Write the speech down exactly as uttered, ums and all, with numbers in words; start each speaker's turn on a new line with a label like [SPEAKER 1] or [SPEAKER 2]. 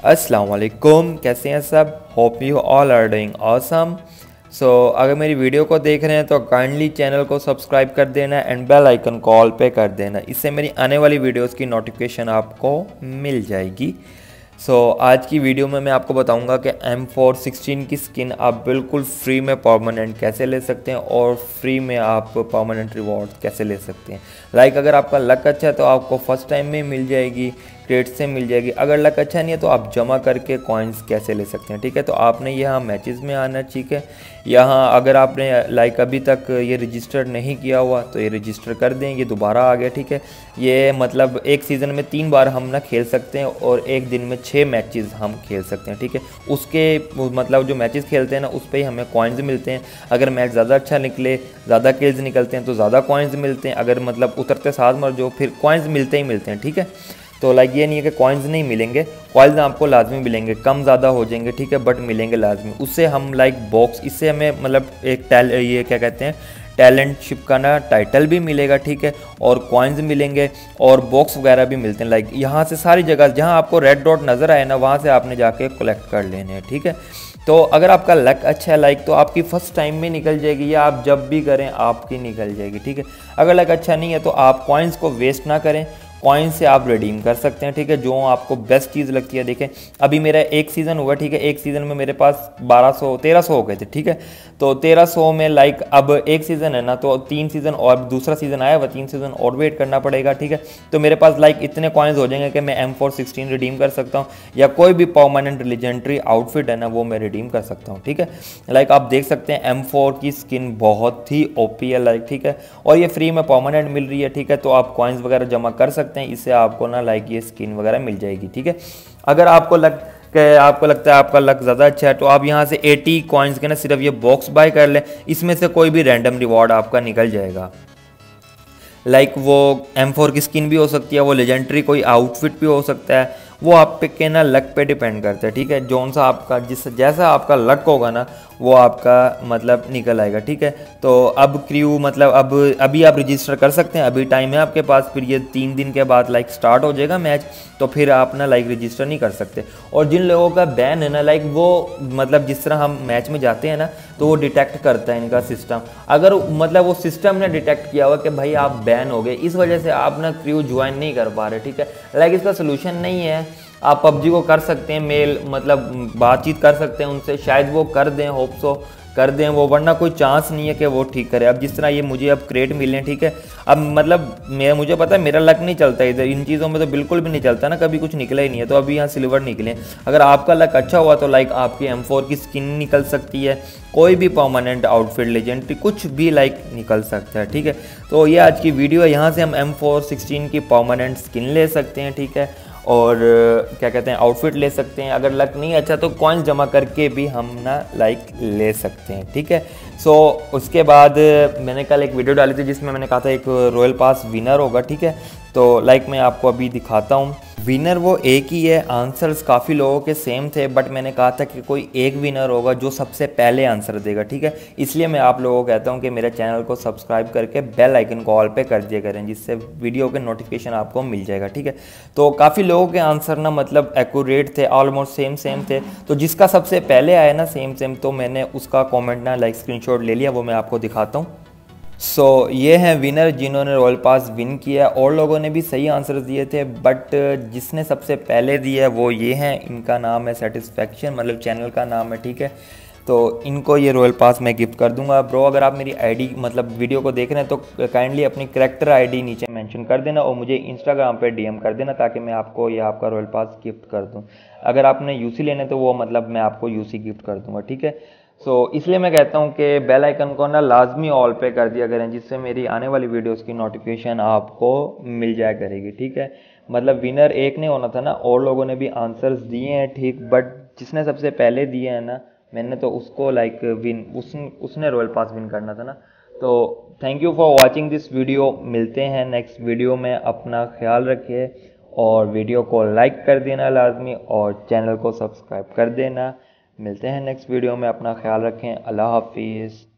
[SPEAKER 1] अस्सलाम वालेकुम, कैसे हैं सब। Hope you all are doing awesome. So अगर मेरी वीडियो को देख रहे हैं तो काइंडली चैनल को सब्सक्राइब कर देना एंड बेल आइकन कॉल पे कर देना, इससे मेरी आने वाली वीडियोस की नोटिफिकेशन आपको मिल जाएगी। सो so, आज की वीडियो में मैं आपको बताऊंगा कि एम फोर सिक्सटीन की स्किन आप बिल्कुल फ्री में परमानेंट कैसे ले सकते हैं और फ्री में आप परमानेंट रिवॉर्ड कैसे ले सकते हैं। लाइक like, अगर आपका लक अच्छा है तो आपको फर्स्ट टाइम में मिल जाएगी, क्रेट से मिल जाएगी। अगर लक अच्छा नहीं है तो आप जमा करके कॉइन्स कैसे ले सकते हैं। ठीक है, तो आपने यहाँ मैचेस में आना, ठीक है। यहाँ अगर आपने लाइक अभी तक ये रजिस्टर नहीं किया हुआ तो ये रजिस्टर कर दें, ये दोबारा आ गया। ठीक है, ये मतलब एक सीज़न में तीन बार हम ना खेल सकते हैं और एक दिन में छः मैचेस हम खेल सकते हैं। ठीक है, उसके मतलब जो मैचेस खेलते हैं ना उस पर ही हमें कॉइन्स मिलते हैं। अगर मैच ज़्यादा अच्छा निकले, ज़्यादा किल्स निकलते हैं तो ज़्यादा कॉइन्स मिलते हैं। अगर मतलब उतरते साथ मर जो फिर कॉइन्स मिलते ही मिलते हैं। ठीक है, तो लाइक ये नहीं है कि कॉइन्स नहीं मिलेंगे, कॉइन्स आपको लाजमी मिलेंगे, कम ज़्यादा हो जाएंगे। ठीक है, बट मिलेंगे लाजमी। उससे हम लाइक बॉक्स, इससे हमें मतलब एक टैल ये क्या कहते हैं टैलेंटशिप का ना टाइटल भी मिलेगा। ठीक है, और कॉइन्स मिलेंगे और बॉक्स वगैरह भी मिलते हैं। लाइक यहाँ से सारी जगह जहाँ आपको रेड डॉट नज़र आए ना वहाँ से आपने जाके कलेक्ट कर लेने हैं। ठीक है, तो अगर आपका लक अच्छा है लाइक तो आपकी फ़र्स्ट टाइम में निकल जाएगी, या आप जब भी करें आपकी निकल जाएगी। ठीक है, अगर लक अच्छा नहीं है तो आप कॉइन्स को वेस्ट ना करें, कॉइन से आप रिडीम कर सकते हैं। ठीक है, जो आपको बेस्ट चीज़ लगती है। देखें अभी मेरा एक सीज़न हुआ, ठीक है, एक सीज़न में मेरे पास बारह सौ तेरह सौ हो गए थे। ठीक है, तो तेरह सौ में लाइक अब एक सीज़न है ना तो तीन सीज़न और दूसरा सीज़न आया हुआ, तीन सीज़न और वेट करना पड़ेगा। ठीक है, तो मेरे पास लाइक इतने कॉइन्स हो जाएंगे कि मैं एम फोर सिक्सटीन रिडीम कर सकता हूँ, या कोई भी परमानेंट लेजेंडरी आउटफिट है ना वो मैं रिडीम कर सकता हूँ। ठीक है, लाइक आप देख सकते हैं एम फोर की स्किन बहुत ही ओपी है लाइक। ठीक है, और ये फ्री में परमानेंट मिल रही है। ठीक है, तो आप कॉइन्स वगैरह जमा कर सकते हैं, इससे आपको ना लाइक ये स्किन वगैरह मिल जाएगी। ठीक है, अगर आपको लग कि आपको लगता है आपका लक ज़्यादा अच्छा है तो आप यहाँ से अस्सी कॉइन्स के ना सिर्फ ये बॉक्स बाय कर लें, इसमें से कोई भी रैंडम रिवॉर्ड आपका निकल जाएगा। लाइक वो एम फोर की स्किन भी हो सकती है, वो लेजेंडरी कोई आउटफिट भी हो सकता है, वो आप पे के ना लक पे डिपेंड करता है। ठीक है, जौन सा आपका जिस जैसा आपका लक होगा ना वो आपका मतलब निकल आएगा। ठीक है, तो अब क्रू मतलब अब अभी आप रजिस्टर कर सकते हैं, अभी टाइम है आपके पास। फिर ये तीन दिन के बाद लाइक स्टार्ट हो जाएगा मैच, तो फिर आप ना लाइक रजिस्टर नहीं कर सकते। और जिन लोगों का बैन है ना लाइक वो मतलब जिस तरह हम मैच में जाते हैं ना तो वो डिटेक्ट करता है इनका सिस्टम। अगर मतलब वो सिस्टम ने डिटेक्ट किया हुआ कि भाई आप बैन हो गए, इस वजह से आप ना क्रू ज्वाइन नहीं कर पा रहे। ठीक है, लाइक इसका सोल्यूशन नहीं है, आप पबजी को कर सकते हैं मेल, मतलब बातचीत कर सकते हैं उनसे, शायद वो कर दें, होप सो कर दें वो, वरना कोई चांस नहीं है कि वो ठीक करे। अब जिस तरह ये मुझे अब क्रेट मिले हैं, ठीक है, अब मतलब मैं मुझे पता है मेरा लक नहीं चलता इधर, इन चीज़ों में तो बिल्कुल भी नहीं चलता ना, कभी कुछ निकला ही नहीं है। तो अभी यहाँ सिल्वर निकले। अगर आपका लक अच्छा हुआ तो लाइक आपकी एम फोर की स्किन निकल सकती है, कोई भी परमानेंट आउटफिट लेजेंडरी कुछ भी लाइक निकल सकता है। ठीक है, तो ये आज की वीडियो है, यहाँ से हम एम फोर सिक्सटीन की परमानेंट स्किन ले सकते हैं। ठीक है, और क्या कहते हैं आउटफिट ले सकते हैं। अगर लक नहीं अच्छा तो कॉइन्स जमा करके भी हम ना लाइक ले सकते हैं। ठीक है, सो उसके बाद मैंने कल एक वीडियो डाली थी जिसमें मैंने कहा था एक रॉयल पास विनर होगा। ठीक है, तो लाइक मैं आपको अभी दिखाता हूँ। विनर वो एक ही है, आंसर्स काफ़ी लोगों के सेम थे, बट मैंने कहा था कि कोई एक विनर होगा जो सबसे पहले आंसर देगा। ठीक है, इसलिए मैं आप लोगों को कहता हूँ कि मेरे चैनल को सब्सक्राइब करके बेल आइकन कॉल पे कर दिया करें, जिससे वीडियो के नोटिफिकेशन आपको मिल जाएगा। ठीक है, तो काफ़ी लोगों के आंसर ना मतलब एक्यूरेट थे, ऑलमोस्ट सेम सेम थे। तो जिसका सबसे पहले आया ना सेम सेम, तो मैंने उसका कॉमेंट ना लाइक स्क्रीनशॉट ले लिया, वो मैं आपको दिखाता हूँ। सो so, ये हैं विनर जिन्होंने रॉयल पास विन किया। और लोगों ने भी सही आंसर दिए थे, बट जिसने सबसे पहले दिया वो ये हैं, इनका नाम है सेटिस्फैक्शन, मतलब चैनल का नाम है। ठीक है, तो इनको ये रॉयल पास मैं गिफ्ट कर दूंगा। ब्रो अगर आप मेरी आईडी मतलब वीडियो को देख रहे हैं तो काइंडली अपनी करैक्टर आईडी नीचे मेंशन कर देना और मुझे इंस्टाग्राम पे डीएम कर देना, ताकि मैं आपको ये आपका रॉयल पास गिफ्ट कर दूं। अगर आपने यूसी लेने तो वो मतलब मैं आपको यूसी गिफ्ट कर दूंगा। ठीक है, सो so, इसलिए मैं कहता हूँ कि बेल आइकन को ना लाजमी ऑल पे कर दिया करें, जिससे मेरी आने वाली वीडियोस की नोटिफिकेशन आपको मिल जाया करेगी। ठीक है, मतलब विनर एक नहीं होना था ना, और लोगों ने भी आंसर्स दिए हैं ठीक, बट जिसने सबसे पहले दिए हैं ना मैंने तो उसको लाइक विन उस उसने रॉयल पास विन करना था ना। तो thank you for watching this video, मिलते हैं नेक्स्ट वीडियो में। अपना ख्याल रखिए और वीडियो को लाइक कर देना लाजमी और चैनल को सब्सक्राइब कर देना। मिलते हैं नेक्स्ट वीडियो में, अपना ख्याल रखें। अल्लाह हाफिज़।